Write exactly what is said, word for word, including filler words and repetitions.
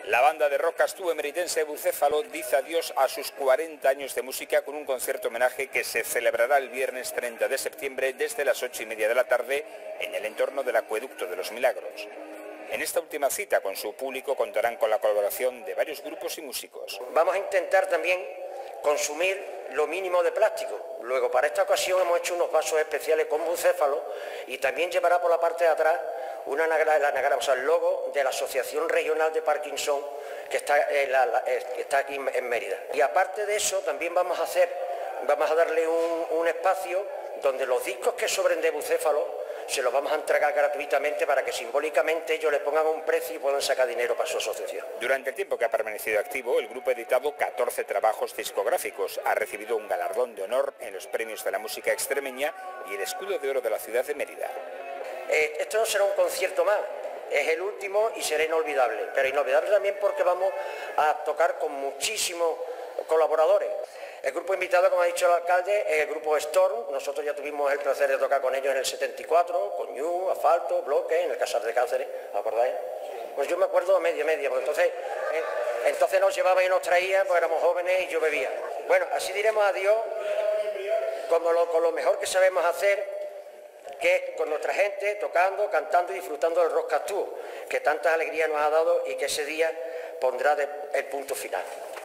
La banda de rock castú emeritense Bucéfalo dice adiós a sus cuarenta años de música con un concierto homenaje que se celebrará el viernes treinta de septiembre desde las ocho y media de la tarde en el entorno del Acueducto de los Milagros. En esta última cita con su público contarán con la colaboración de varios grupos y músicos. Vamos a intentar también consumir lo mínimo de plástico. Luego, para esta ocasión hemos hecho unos vasos especiales con bucéfalo y también llevará por la parte de atrás una anagrama, el, anagrama, o sea, el logo de la Asociación Regional de Parkinson que está, en la, la, que está aquí en Mérida. Y aparte de eso, también vamos a hacer, vamos a darle un, un espacio donde los discos que sobren de bucéfalo se los vamos a entregar gratuitamente para que simbólicamente ellos le pongan un precio y puedan sacar dinero para su asociación. Durante el tiempo que ha permanecido activo, el grupo ha editado catorce trabajos discográficos, ha recibido un galardón de honor en los premios de la música extremeña y el escudo de oro de la ciudad de Mérida. Eh, esto no será un concierto más, es el último y será inolvidable, pero inolvidable también porque vamos a tocar con muchísimos colaboradores. El grupo invitado, como ha dicho el alcalde, es el grupo Storm. Nosotros ya tuvimos el placer de tocar con ellos en el setenta y cuatro, con Ñu, Asfalto, Bloque, en el Casar de Cáceres, ¿acordáis? Pues yo me acuerdo a media media, porque entonces, eh, entonces nos llevaba y nos traía, pues éramos jóvenes y yo bebía. Bueno, así diremos adiós como lo, con lo mejor que sabemos hacer, que es con nuestra gente, tocando, cantando y disfrutando del rock castú, que tantas alegrías nos ha dado y que ese día pondrá de, el punto final.